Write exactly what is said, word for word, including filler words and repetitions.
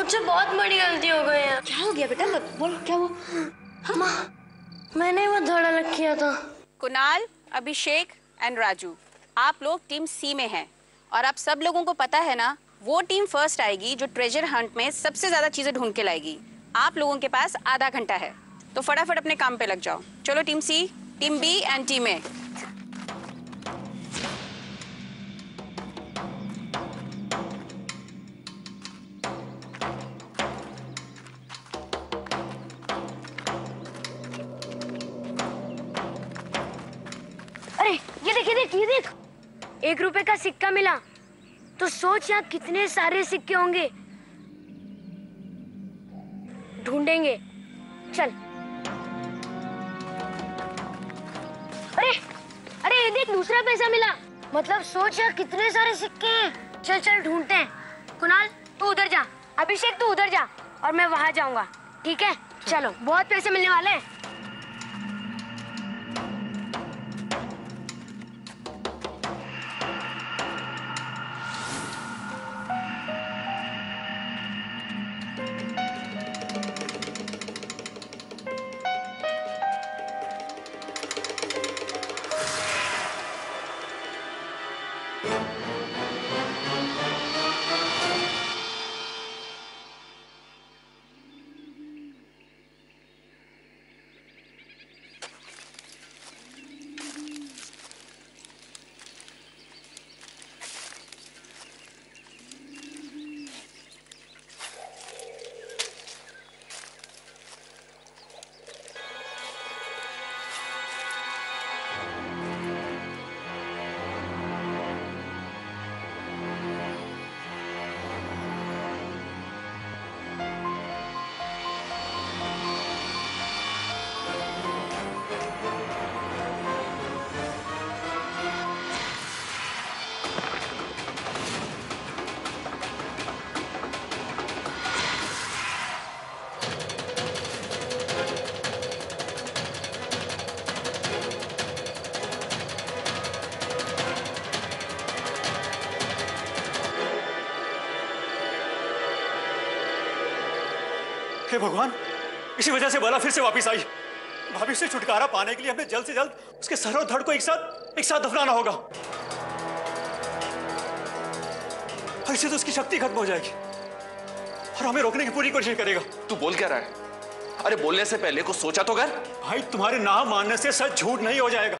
मुझसे बहुत बड़ी गलती हो गई है। क्या हो गया बेटा, बोलो क्या हुआ? हाँ? माँ, मैंने वो धड़ा लग किया था। कुणाल, अभिषेक एंड राजू, आप लोग टीम सी में हैं और आप सब लोगों को पता है ना, वो टीम फर्स्ट आएगी जो ट्रेजर हंट में सबसे ज्यादा चीजें ढूंढ के लाएगी। आप लोगों के पास आधा घंटा है, तो फटाफट अपने काम पे लग जाओ। चलो team C, team B and team A. अरे ये देख, ये देख, ये देख, एक रुपए का सिक्का मिला। तो सोच यहाँ कितने सारे सिक्के होंगे। ढूंढेंगे, चल। अरे अरे ये देख, दूसरा पैसा मिला। मतलब सोच यहाँ कितने सारे सिक्के हैं। चल चल ढूंढते हैं। कुणाल तू उधर जा, अभिषेक तू उधर जा और मैं वहां जाऊंगा, ठीक है? चलो, बहुत पैसे मिलने वाले हैं। हे भगवान, इसी वजह से बाला फिर से वापस आई। भाभी से छुटकारा पाने के लिए हमें जल्द से जल्द उसके सर और धड़ को एक साथ एक साथ दफनाना होगा। ऐसे तो उसकी शक्ति खत्म हो जाएगी और हमें रोकने की पूरी कोशिश करेगा। तू बोल क्या रहा है? अरे बोलने से पहले कुछ सोचा तो कर। भाई, तुम्हारे नाम मानने से सच झूठ नहीं हो जाएगा।